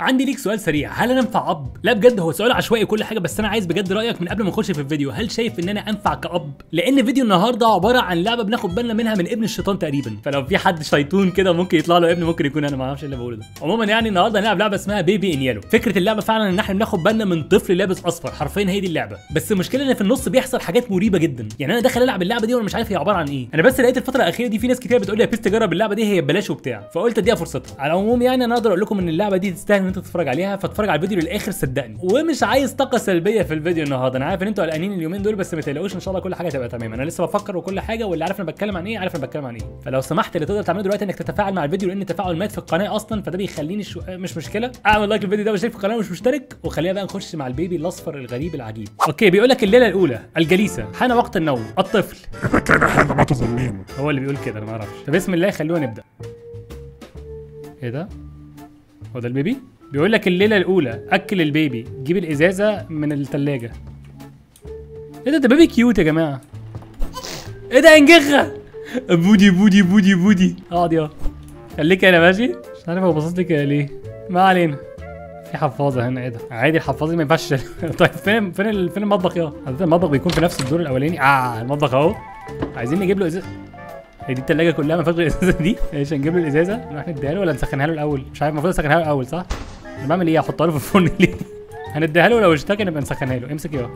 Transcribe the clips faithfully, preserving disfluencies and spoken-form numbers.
عندي ليك سؤال سريع، هل انا انفع اب؟ لا بجد هو سؤال عشوائي كل حاجه، بس انا عايز بجد رايك من قبل ما نخش في الفيديو. هل شايف ان انا انفع كاب؟ لان فيديو النهارده عباره عن لعبه بناخد بالنا منها من ابن الشيطان تقريبا، فلو في حد شيطون كده ممكن يطلع له ابن، ممكن يكون انا ما اعرفش اللي بقوله ده. عموما يعني النهارده هنلعب لعبه اسمها بيبي ان يلو. فكره اللعبه فعلا ان احنا بناخد بالنا من طفل لابس اصفر، حرفيا هي دي اللعبه. بس المشكله ان في النص بيحصل حاجات مريبه جدا، يعني انا داخل العب اللعبه دي وانا مش عارف هي عباره عن ايه. انا بس لقيت الفتره الاخيره دي في ناس كتير بتقول لي يا بيست جرب اللعبه دي، هي ببلاش وبتاع، فقلت اديها فرصتها. على العموم يعني انا اقدر اقول لكم ان اللعبه دي تستاهل ان انت تتفرج عليها، فاتفرج على الفيديو للاخر صدقني. ومش عايز طاقه سلبيه في الفيديو النهارده، انا عارف ان انتوا قلقانين اليومين دول، بس ما تقلقوش ان شاء الله كل حاجه هتبقى تمام. انا لسه بفكر وكل حاجه، واللي عارف انا بتكلم عن ايه عارف انا بتكلم عن ايه. فلو سمحت اللي تقدر تعمله دلوقتي انك تتفاعل مع الفيديو، لان التفاعل مات في القناه اصلا، فده بيخليني شو... مش مشكله اعمل لايك للفيديو ده واشترك في القناه ومش مشترك، وخلينا بقى نخش مع البيبي الاصفر الغريب العجيب. اوكي بيقول لك الليله الاولى الجليسه حان وقت النوم الطفل. إذا كان هذا ما تظنين. هو اللي بيقول كده، انا ما اعرفش. فبسم الله خلونا نبدا. ايه ده؟ هو ده البيبي؟ بيقول لك الليله الاولى اكل البيبي، جيب الازازه من الثلاجه. ايه ده؟ ده بيبي كيوت يا جماعه. ايه ده انجخه؟ بودي بودي بودي بودي. اقعد يا خليك انا ماشي. مش عارف هو باصص لي كده ليه، ما علينا. في حفاظه هنا. ايه ده؟ عادي الحفاظه ما ينفعش. طيب فين فين ال... فين المطبخ يا؟ عاده المطبخ بيكون في نفس الدور الاولاني. اه المطبخ اهو. عايزين نجيب له ازازه. هي دي الثلاجه كلها ما فيهاش غير الازازه دي. ايش هنجيب له الازازه؟ نروح نديها له ولا نسخنها له الاول؟ مش عارف، المفروض نسخنها له الاول صح؟ انا بعمل ايه؟ احطها له في الفرن ليه؟ هنديها له ولو اشتكى نبقى نسخنها له. امسك يا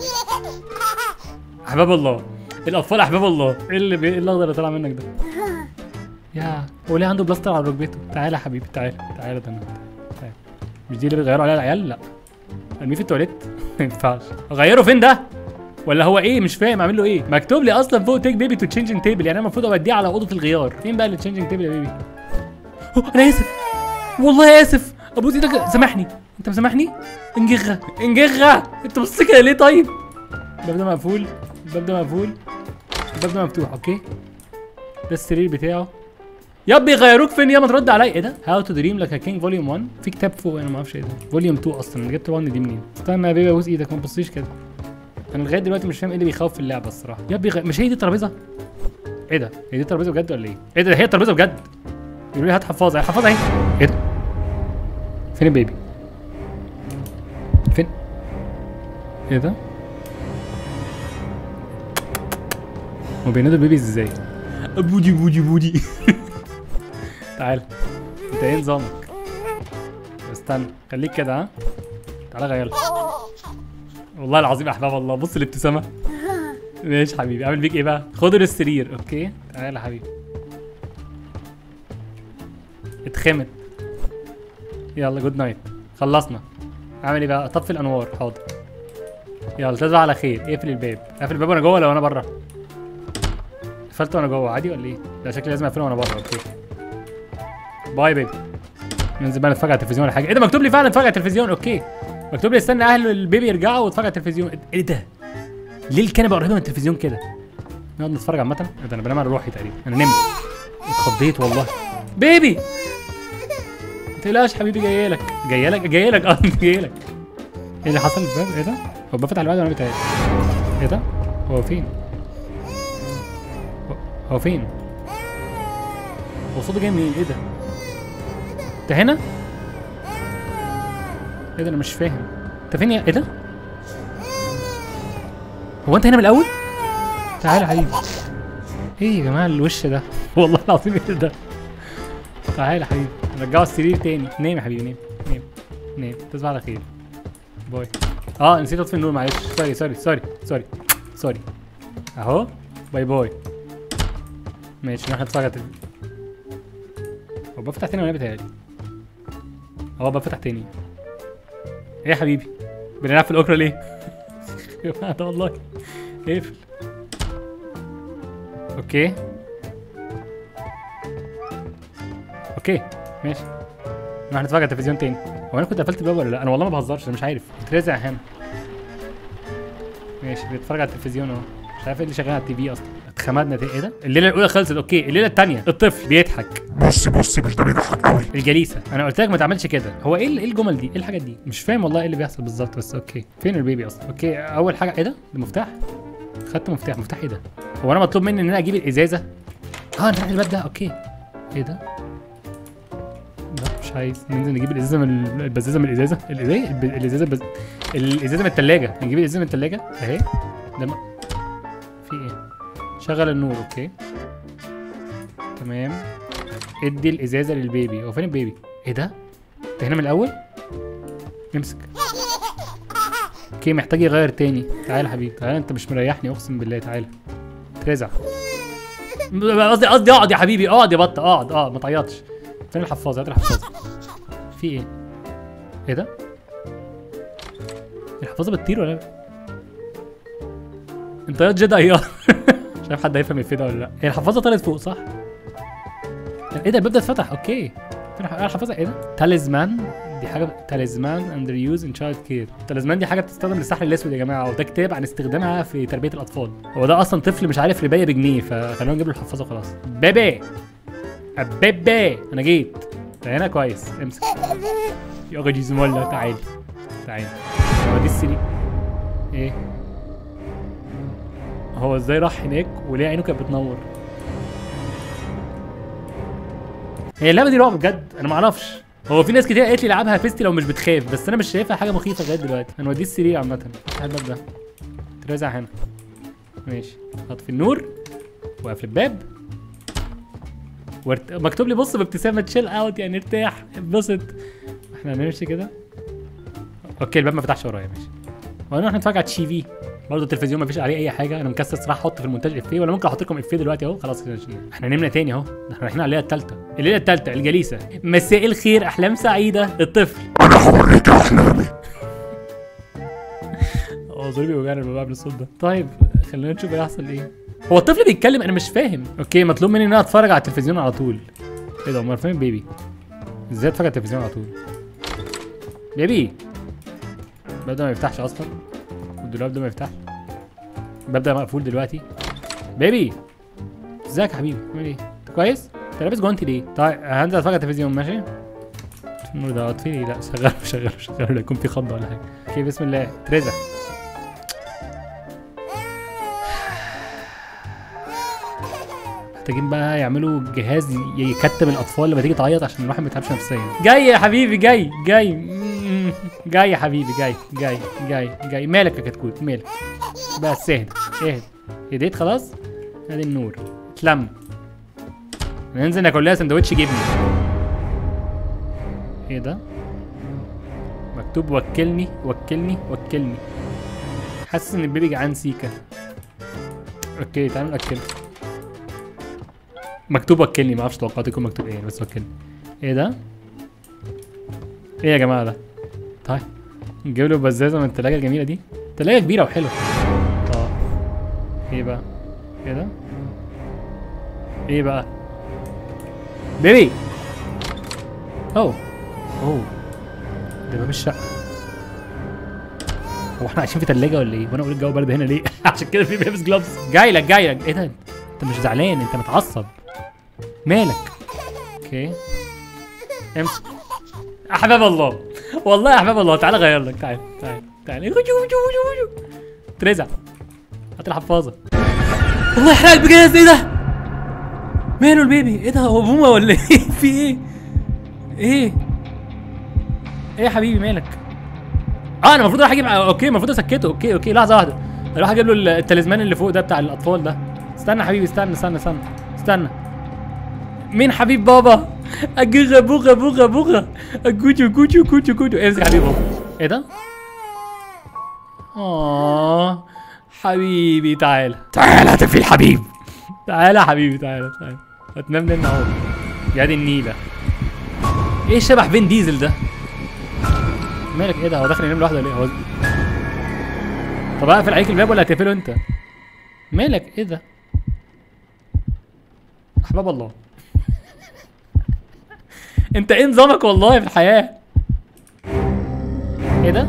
احباب الله، الاطفال احباب الله. ايه اللي بي... ايه الاخضر اللي طالع منك ده؟ يا هو ليه عنده بلاستر على ركبته؟ تعالى يا حبيبي تعالى تعالى. ده تعالى. مش دي اللي بيغيروا عليها العيال؟ لا ارميه في التواليت. ما ينفعش. اغيره فين ده؟ ولا هو ايه؟ مش فاهم اعمل له ايه. مكتوب لي اصلا فوق تيك بيبي تو تشينجينج تيبل، يعني انا المفروض اوديه على اوضه الغيار. فين بقى التشينجينج تيبل يا بيبي؟ انا اسف والله اسف، ابوس ايدك سامحني. انت مسامحني؟ انجخه انجخه. انت بص كده ليه طيب؟ الباب ده مقفول، الباب ده مقفول، الباب ده مفتوح. اوكي ده السرير بتاعه. يا بيغيروك فين يا؟ ما ترد عليا. ايه ده؟ هاو تو دريم لايك ا كينج فوليوم واحد. في كتاب فوق انا ما اعرفش ايه ده. فوليوم اتنين اصلا. انا جبت واحد دي منين؟ استنى يا بيبي ابوس ايدك ما تبصيش كده. انا لغايه دلوقتي مش فاهم ايه اللي بيخوف في اللعبه الصراحه. يا بيغ... مش هي دي الترابيزه؟ ايه ده؟ هي دي الترابيزه بجد ولا ايه؟ ايه ده؟ هي الترابيزه بجد؟ يقولوا لي هات حفاظه. الحفاظه اهي. ايه ده؟ فين البيبي؟ فين؟ ايه ده؟ هو بينادوا البيبيز ازاي؟ بودي بودي بودي. تعال انت ايه نظامك؟ استنى خليك كده. ها تعالى غير. والله العظيم احباب الله. بص الابتسامه. ماشي حبيبي. اعمل بيك ايه بقى؟ خد السرير. اوكي تعالى يا حبيبي. اتخمت. يلا جود نايت. خلصنا. اعمل ايه بقى؟ اطفي الانوار. حاضر. يلا تصبح على خير. اقفل الباب. اقفل الباب وانا جوه ولا وانا بره؟ قفلته وانا جوه عادي ولا ايه؟ لا شكلي لازم اقفله وانا بره. اوكي باي بيبي. ننزل بقى نتفرج على التلفزيون ولا حاجه. ايه ده؟ مكتوب لي فعلا نتفرج على التلفزيون. اوكي مكتوب لي استنى اهل البيبي يرجعوا واتفرج على التلفزيون. ايه ده؟ ليه الكنبه قريبه من التلفزيون كده؟ نقعد نتفرج عامه. ده انا بنام على روحي تقريبا. انا نمت اتخضيت والله. بيبي ما تقلقش حبيبي جاي لك جاي لك جاي لك اه جاي لك. ايه اللي حصل؟ الباب ايه ده؟ هو الباب فتح لوحده وانا بتهيألي. ايه ده؟ هو فين؟ هو فين؟ هو صوته جاي منين؟ ايه ده؟ انت هنا؟ ايه ده؟ انا مش فاهم انت فين يا ايه ده؟ هو انت هنا من الاول؟ تعالى يا حبيبي. ايه يا جماعه الوش ده؟ والله العظيم ايه ده؟ تعالى يا حبيبي نرجعه السرير تاني. نام يا حبيبي نام نام نام. تصبح على خير. باي. اه نسيت اطفي النور معلش. سوري سوري سوري سوري سوري. اهو باي باي. ماشي نروح نتفرج على التلفزيون. هو الباب فتح تاني ولا بيتهيألي؟ هو الباب فتح تاني. ايه يا حبيبي؟ بنلعب في الاوكرا ليه؟ يا جماعه ده والله. اقفل. اوكي اوكي ماشي نروح نتفرج على التلفزيون تاني. هو انا كنت قفلت الباب ولا لا؟ انا والله ما بهزرش انا مش عارف. اترزع هنا. ماشي بيتفرج على التلفزيون اهو. مش عارف ايه اللي شغال على التي في اصلا. اتخمدنا تاني. ايه ده؟ الليله الاولى خلصت. اوكي الليله الثانيه الطفل بيضحك. بص بص مش ده بيضحك قوي. الجليسه. انا قلت لك ما تعملش كده. هو ايه ايه الجمل دي؟ ايه الحاجات دي؟ مش فاهم والله ايه اللي بيحصل بالظبط. بس اوكي فين البيبي اصلا؟ اوكي اول حاجه ايه ده؟ ده مفتاح. خدت مفتاح. مفتاح ايه ده؟ هو انا مطلوب مني ان انا اجيب الازازه؟ اه نفتح الباب ده. اوكي ايه ده؟ لا مش عايز ننزل نجيب الازازه من البزازه من الازازه الازازه الب- الازازه البز... الازازه من الثلاجه. نجيب الازازه من الثلاجه اهي. ده ما... في ايه؟ شغل النور. اوكي تمام. ادي الازازه للبيبي. هو فين البيبي؟ ايه ده؟ انت هنا من الاول؟ امسك. اوكي محتاج يغير تاني. تعالى يا حبيبي تعالى، انت مش مريحني اقسم بالله. تعالى ترزع. قصدي قصدي اقعد يا حبيبي، اقعد يا بطه اقعد. اه ما تعيطش. فين الحفاظه؟ هات الحفاظه. في ايه؟ ايه ده؟ الحفاظه بتطير ولا لا؟ انت يا جدع يا مش عارف حد هيفهم الفيديو ولا لا. هي الحفاظه طلعت فوق صح؟ ايه ده؟ الباب ده اتفتح. اوكي فين الحفاظه؟ ايه ده؟ تاليزمان. دي حاجه تاليزمان اندر يوز ان تشايلد كير. تاليزمان دي حاجه بتستخدم للسحر الاسود يا جماعه، وده كتاب عن استخدامها في تربيه الاطفال. هو ده اصلا طفل مش عارف ربايه بجنيه، فخلونا نجيب له الحفاظه خلاص. بيبي بيبي انا جيت. انت هنا كويس. امسك يا اخي جيزمولا. تعالي تعالي. هو دي السرير ايه؟ هو ازاي راح هناك وليه عينه كانت بتنور؟ هي اللعبه دي رعب بجد؟ انا ما اعرفش. هو في ناس كتير قالت لي العبها فيستي لو مش بتخاف، بس انا مش شايفها حاجه مخيفه لغايه دلوقتي. هنوديه السرير عامه. افتح الباب ده. ترازع هنا. ماشي. هطفي النور واقفل الباب. ورت... مكتوب لي بص بابتسامه تشيل اوت، يعني ارتاح اتبسط. احنا هنمشي كده. اوكي الباب ما فتحش ورايا. ماشي. وهنروح نتفرج على تشي في. برضه التلفزيون مفيش عليه اي حاجه. انا مكسل صراحه احط في المونتاج افيه، ولا ممكن احط لكم افيه دلوقتي اهو. خلاص كده احنا نمنا تاني اهو. احنا رايحين على الليله الثالثه. الليله الثالثه الجليسه. مساء الخير احلام سعيده. الطفل انا هوريك احلامي. اه ضربي وجعني لما بعمل الصوت ده. طيب خلينا نشوف هيحصل ايه. هو الطفل بيتكلم؟ انا مش فاهم. اوكي مطلوب مني ان انا اتفرج على التلفزيون على طول. ايه ده؟ امال فين البيبي؟ ازاي اتفرج على التلفزيون على طول؟ بيبي الباب ده ما يفتحش اصلا، والدولاب ده ما يفتحش. الباب ده مقفول دلوقتي. بيبي ازيك يا حبيبي؟ عامل ايه؟ انت كويس؟ انت لابس جوانتي ليه؟ طيب هنزل اتفرج على التلفزيون. ماشي. النور ده اطفي لي. لا شغال شغال شغال. لا يكون في خضه ولا حاجه. اوكي بسم الله. تريزا محتاجين بقى يعملوا جهاز يكتم الاطفال لما تيجي تعيط عشان الواحد ما يتعبش نفسيا. جاي يا حبيبي جاي جاي جاي يا حبيبي جاي جاي جاي جاي. مالك يا كتكوت مالك؟ بس اهدى اهدى. هديت خلاص. ادي النور اتلم. ننزل ناكل لها سندوتش جبنه. ايه ده؟ مكتوب وكلني وكلني وكلني. حاسس ان البيبي جعان سيكا. اوكي تعالوا ناكله. مكتوب وكلني. ما اعرفش توقعت يكون مكتوب ايه، بس وكلني. ايه ده؟ ايه يا جماعه ده؟ طيب نجيب له بزازه من التلاجه الجميله دي. تلاجه كبيره وحلوه. اه ايه بقى؟ ايه ده؟ ايه بقى؟ بيبي اوه اوه ده باب الشقه. هو احنا عايشين في تلاجه ولا ايه؟ وانا اقول الجو برد هنا ليه؟ عشان كده في بيبس جلوفز. جاي لك جاي لك. ايه ده؟ انت مش زعلان؟ انت متعصب مالك؟ اوكي امسك. احباب الله والله يا احباب الله. تعالى غير لك. تعالى تعالى تعالى. ترزع. هات الحفاظه. الله يحرقك بجاز. ايه ده؟ ماله البيبي؟ ايه ده؟ هو بومه ولا ايه؟ في ايه؟ ايه؟ ايه يا حبيبي مالك؟ اه انا المفروض اروح اجيب. اوكي المفروض اسكته. اوكي اوكي لحظه واحده. اروح اجيب له التليزمان اللي فوق ده بتاع الاطفال ده. استنى يا حبيبي استنى استنى استنى استنى. مين حبيب بابا؟ اجوغا بوغا بوغا بوغا اجوجو جوجو جوجو جوجو. امسك يا حبيب بابا. ايه ده؟ اه حبيبي تعالى تعال هات في الحبيب. تعالى يا حبيبي تعالى تعالى. هتنام لنا اهو. يا دي النيله. ايه شبح فين ديزل ده؟ مالك؟ ايه ده؟ هو داخل ينام لوحده ليه؟ هو طب اقفل عليك الباب ولا هتقفله انت؟ مالك؟ ايه ده؟ احباب الله. انت ايه نظامك والله في الحياه؟ ايه ده؟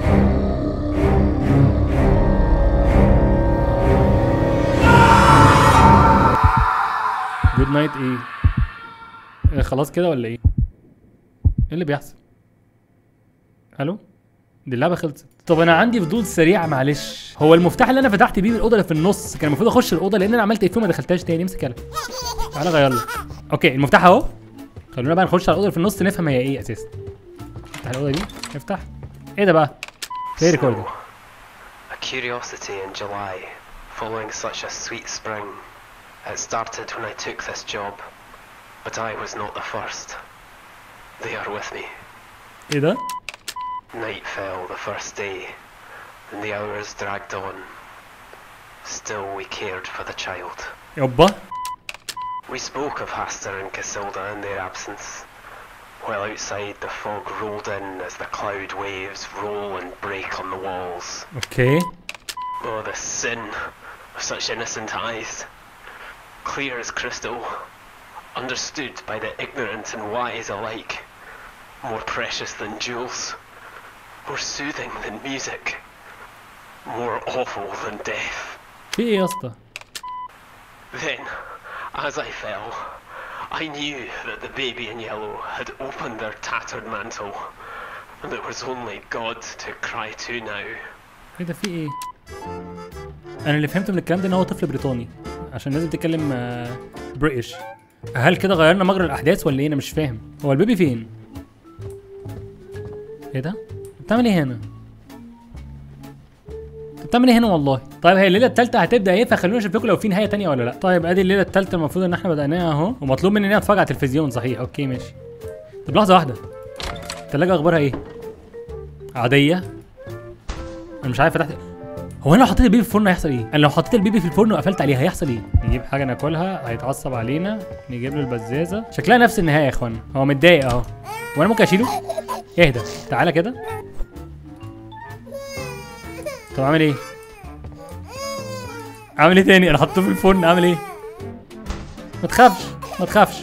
جود نايت. ايه؟ إيه خلاص كده ولا ايه؟ ايه اللي بيحصل؟ الو؟ دي اللعبه خلصت. طب انا عندي فضول سريع معلش. هو المفتاح اللي انا فتحت بيه من الاوضه اللي في النص كان المفروض اخش الاوضه لان انا عملت ايه ما دخلتهاش تاني. امسك يلا. تعالى غير لك. اوكي المفتاح اهو. خلونا بقى نخش على الاوضه اللي في النص نفهم هي ايه اساسا. افتح الاوضه دي، افتح. ايه ده بقى؟ بلاي ريكوردر. A curiosity in July, following such a sweet spring. It started when I took this job, but I was not the first. They are with me. ايه ده؟ Night fell the first day, and the hours dragged on. Still we cared for the child. يابا. We spoke of Hastur and Casilda in their absence, while outside the fog rolled in as the cloud waves roll and break on the walls. اوكي. Oh, the sin of such innocent eyes, clear as crystal, understood by the ignorant and wise alike, more precious than jewels, more soothing than music, more awful than death. في ايه يا اسطى؟ Then, as I fell, I knew that the baby in yellow had opened their tattered mantle, and it was only God to cry to now. ايه ده في ايه؟ انا اللي فهمته من الكلام ده ان هو طفل بريطاني عشان لازم تتكلم بريتش. هل كده غيرنا مجرى الاحداث ولا ايه؟ انا مش فاهم. هو البيبي فين؟ ايه ده؟ بتعمل ايه هنا؟ بتعمل ايه هنا والله؟ طيب هي الليله الثالثه هتبدا ايه؟ فخلونا نشوف لكم لو في نهايه ثانيه ولا لا. طيب ادي الليله الثالثه المفروض ان احنا بدأناها اهو، ومطلوب مننا نتفرج على التلفزيون صحيح. اوكي ماشي. طب لحظه واحده، الثلاجه اخبارها ايه؟ عاديه. انا مش عارف فتحت. هو انا لو حطيت البيبي في الفرن هيحصل ايه؟ انا لو حطيت البيبي في الفرن وقفلت عليه هيحصل ايه؟ نجيب حاجه ناكلها، هيتعصب علينا، نجيب له البزازه. شكلها نفس النهايه يا اخوانا. هو متضايق اهو، وانا ممكن اشيله؟ اهدى تعالى كده. طب اعمل ايه؟ اعمل ايه تاني؟ انا حطيته في الفرن، اعمل ايه؟ ما تخافش ما تخافش.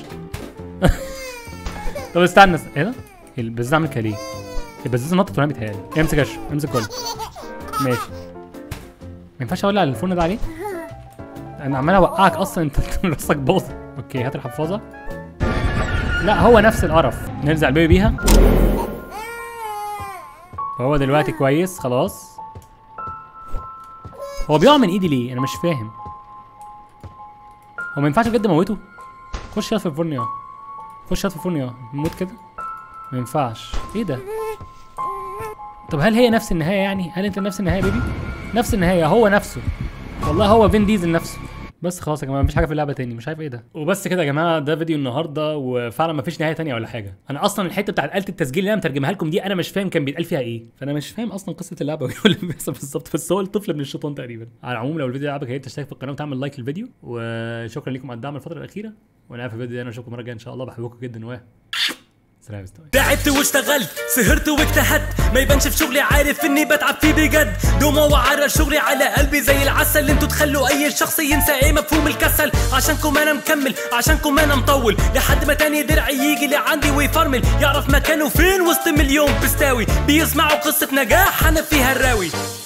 طب استنى، ايه ده؟ البزازه عملت كده ليه؟ البزازه نطت وانا بيتهيألي. امسك اشرب، امسك كله. ماشي. ما ينفعش اولع الفرن ده عليه؟ انا عمال اوقعك اصلا، انت راسك باظ. اوكي هات الحفاظه. لا هو نفس القرف. نرزع البيبي بيها. هو دلوقتي كويس خلاص. هو بيقع من ايدي ليه؟ انا مش فاهم. هو ما ينفعش بجد اموته؟ خش يا في الفرن يا خش يا في الفرن يا نموت كده؟ ما ينفعش. ايه ده؟ طب هل هي نفس النهايه يعني؟ هل انت نفس النهايه يا بيبي؟ نفس النهايه، هو نفسه والله، هو فين ديزل نفسه. بس خلاص يا جماعه مفيش حاجه في اللعبه تاني، مش عارف ايه ده. وبس كده يا جماعه، ده فيديو النهارده، وفعلا مفيش نهايه تانيه ولا حاجه. انا اصلا الحته بتاعت آلة التسجيل اللي انا مترجمها لكم دي انا مش فاهم كان بيتقال فيها ايه، فانا مش فاهم اصلا قصه اللعبه واللي بيحصل بالظبط. بس هو الطفل من الشيطان تقريبا. على العموم لو الفيديو عجبك يا ريت تشترك في القناه وتعمل لايك للفيديو، وشكرا لكم على الدعم الفتره الاخيره، وانا في الفيديو ده انا اشوفكم مره جايه ان شاء الله. بحبكم جدا و سلام. تعبت واشتغلت، سهرت واجتهدت، ما يبانش في شغلي، عارف اني بتعب فيه بجد. دوما وعرى شغلي على قلبي زي العسل. انتوا تخلوا اي شخص ينسى ايه مفهوم الكسل. عشانكم انا مكمل، عشانكم انا مطول، لحد ما تاني درعي يجي لعندي ويفرمل، يعرف مكانه فين وسط مليون بستاوي بيسمعوا قصة نجاح انا فيها الراوي.